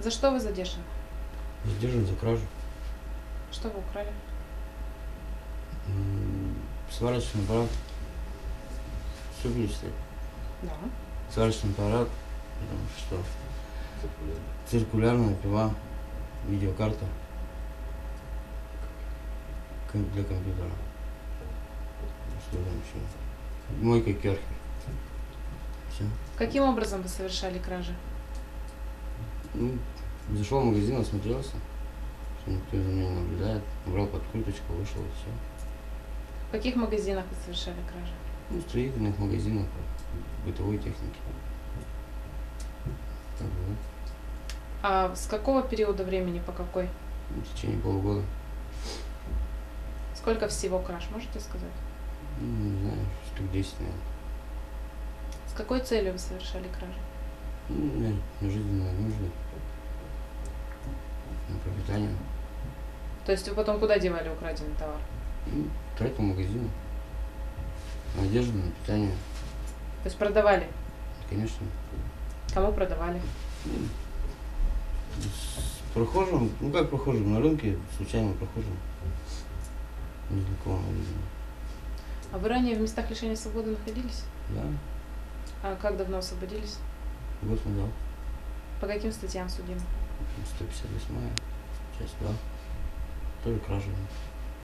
За что вы задержаны? Задержан за кражу. Что вы украли? Сварочный аппарат. Все перечислять. Да. Сварочный аппарат, потому что циркулярная пила, видеокарта для компьютера. Что там еще? Мойка керхер. Все. Каким образом вы совершали кражи? Ну, зашел в магазин, осмотрелся, что никто за мной не наблюдает. Убрал под курточку, вышел и все. В каких магазинах вы совершали кражи? Ну, в строительных магазинах, бытовой техники. Так, да. А с какого периода времени по какой? В течение полугода. Сколько всего краж, можете сказать? Ну, не знаю, штук 10, наверное. С какой целью вы совершали кражи? Ну, на жизненные нужды. На пропитание. То есть вы потом куда девали украденный товар? Ну, тратил в магазин. На одежду, на питание. То есть продавали? Конечно. Кому продавали? С прохожим, ну как прохожим, на рынке, случайно прохожим. Незнакомым магазине. А вы ранее в местах лишения свободы находились? Да, А как давно освободились? год назад. По каким статьям судимы? 158-я, часть 2. Тоже кража.